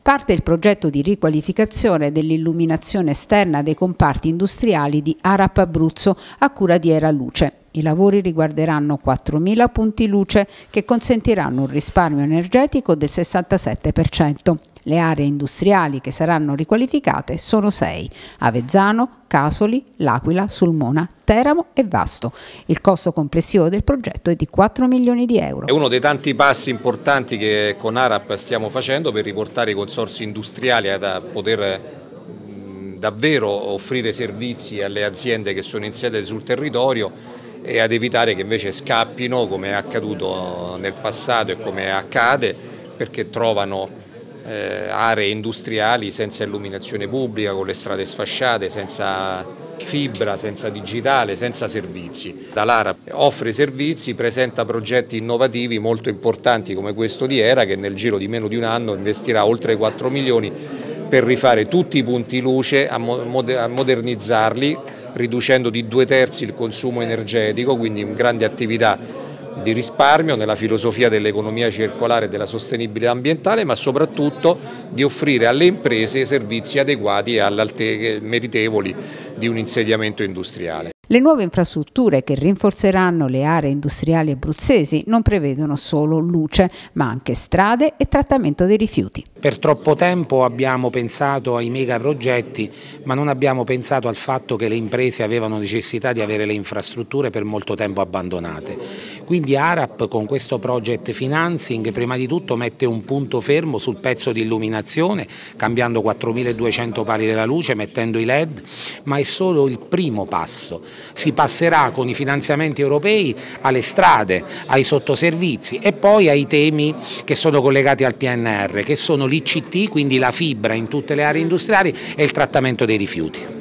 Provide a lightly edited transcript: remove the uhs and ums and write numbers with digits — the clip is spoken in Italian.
Parte il progetto di riqualificazione dell'illuminazione esterna dei comparti industriali di ARAP Abruzzo a cura di Eraluce. I lavori riguarderanno 4.000 punti luce che consentiranno un risparmio energetico del 67%. Le aree industriali che saranno riqualificate sono 6: Avezzano, Casoli, L'Aquila, Sulmona, Teramo e Vasto. Il costo complessivo del progetto è di 4 milioni di euro. È uno dei tanti passi importanti che con ARAP stiamo facendo per riportare i consorzi industriali a poter davvero offrire servizi alle aziende che sono insediate sul territorio e ad evitare che invece scappino, come è accaduto nel passato e come accade, perché trovano aree industriali senza illuminazione pubblica, con le strade sfasciate, senza fibra, senza digitale, senza servizi. L'ARAP offre servizi, presenta progetti innovativi molto importanti come questo di Era, che nel giro di meno di un anno investirà oltre 4 milioni per rifare tutti i punti luce, a modernizzarli, riducendo di 2/3 il consumo energetico, quindi una grande attività di risparmio nella filosofia dell'economia circolare e della sostenibilità ambientale, ma soprattutto di offrire alle imprese servizi adeguati e meritevoli di un insediamento industriale. Le nuove infrastrutture che rinforzeranno le aree industriali abruzzesi non prevedono solo luce, ma anche strade e trattamento dei rifiuti. Per troppo tempo abbiamo pensato ai megaprogetti, ma non abbiamo pensato al fatto che le imprese avevano necessità di avere le infrastrutture per molto tempo abbandonate. Quindi ARAP con questo project financing prima di tutto mette un punto fermo sul pezzo di illuminazione, cambiando 4.200 pali della luce, mettendo i LED, ma è solo il primo passo. Si passerà con i finanziamenti europei alle strade, ai sottoservizi e poi ai temi che sono collegati al PNR, che sono l'ICT, quindi la fibra in tutte le aree industriali, e il trattamento dei rifiuti.